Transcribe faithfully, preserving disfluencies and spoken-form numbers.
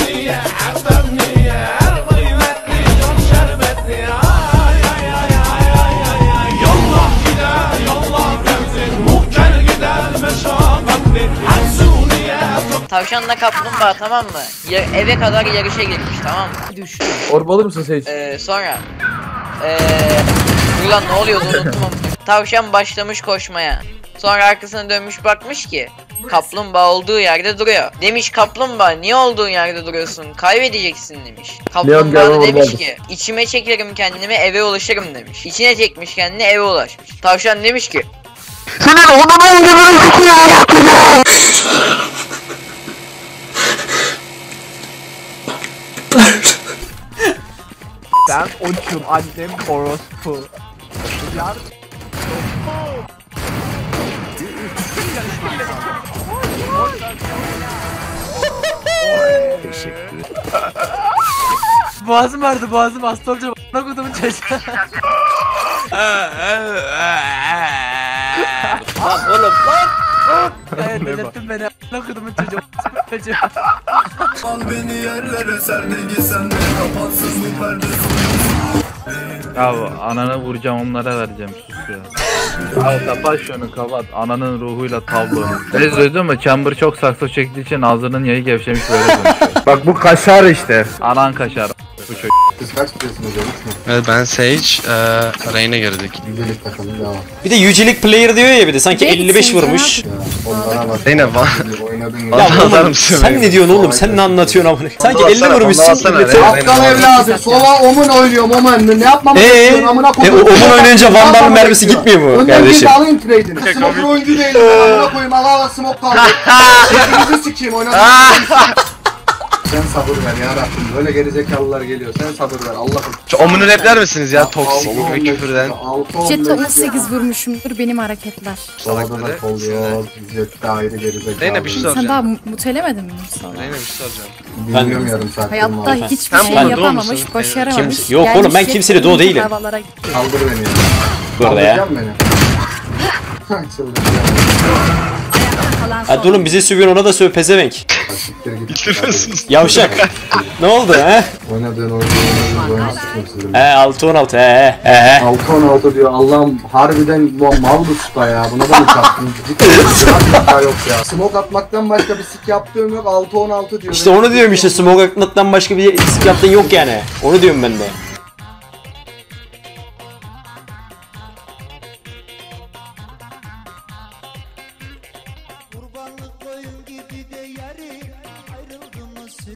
niye, erdem niye, er kıymetli, can şerbetli. Ay ay ay ay ay ay. Yallah gider, yallah gelsin, muhker gider meşakkatli. Her suniye. Tavşanla kaplumbağa, tamam mı? Ya, eve kadar yarışa girmiş, tamam mı? Düştü. Orbalı mısın Sage? Ee, sonra Eee ulan ne oluyordu unuttum. Tavşan başlamış koşmaya. Sonra arkasına dönmüş bakmış ki kaplumbağa olduğu yerde duruyor. Demiş kaplumbağa niye olduğun yerde duruyorsun? Kaybedeceksin demiş. Kaplumbağa da demiş ki içime çekerim kendimi, eve ulaşırım demiş. İçine çekmiş kendini, eve ulaşmış. Tavşan demiş ki senin onun gibi Ben uçum, annem orospu. Yar. Teşekkür. Boğazım vardı, boğazım hasta olacağım. Ne kodumun çocuğu. lan oğlum lan. Evet, delirttin beni. Ne kodumun çocuğu. Çocuğu. Al beni yerlere serdegi sen de kapatsız bu perdesi. Ya ananı vuracağım, onlara vereceğim, sus ya. Ya kapat şunu, kapat. Ananın ruhuyla tablo. Ne duydun mu? Chamber çok sakso çektiği için ağzının yayı gevşemiş, böyle konuşuyor. Bak bu kaşar işte. Anan kaşar. Bu çocuk. Siz kaç diyorsunuz hocam? Evet, ben Sage, eee Reyna girdik. Yücelik takımı devam. Bir de yücelik player diyor ya, bir de sanki elli beş vurmuş. Ya onlara bak. Reyna var. Oynadın Ya ya. Vallahi oğlum, atarım seni. sen ne diyorsun oğlum? Sen ne anlatıyorsun amına? Sanki elli alsana, vurmuşsun. onu alsana, millete. Reyna. Aptal evladı. Sola omun oynuyorum omun. Ne yapmamı Eee? istiyorsun amına E, koyayım. o- omun oynayınca Vandal mermisi gitmiyor mu Önden kardeşim? bir alayım trade'ini. Smoker oyuncu değilim. Amına koyayım. Allah Allah smoke kaldı. Hepinizi sikeyim oynadım. Sen sabır ver ya Rabbim. Böyle gerizekalılar geliyor. Sen sabır ver. Allah'ım. Şu omunu repler misiniz ya, toksik ve küfürden? Jet'e on sekiz vurmuşumdur benim hareketler. Solda da kol yok. Jet de ayrı gerizekalı. Reyna bir şey Sen soracağım. daha mutelemedin mi Mustafa? Reyna bir şey soracağım. Bilmiyorum yarım saat. Hayatta hiçbir Sen şey bana doğru yapamamış, musun? başaramamış. Kimse- yok Gelmiş oğlum, ben Jet'le kimseyle doğu değilim. havalara gitti. Kaldır beni ya. Bu arada ya. Kaldıracak beni. Çıldıracağım. Hadi oğlum, bize sövüyor, ona da söv pezevenk. Siktir git. Bitiriyorsunuz. Yavşak. Ne oldu he? Oynadığın oyunu oynadığın oyunu sıkıntı sizin. He altı on altı he he he. altı on altı diyor. Allah'ım harbiden bu mal usta ya. Buna da mı çarptın? Cidden yok ya. Smoke atmaktan başka bir sik yaptığım yok. altı on altı diyor. İşte onu diyorum, işte smoke atmaktan başka bir sik yaptığın yok yani. Onu diyorum ben de.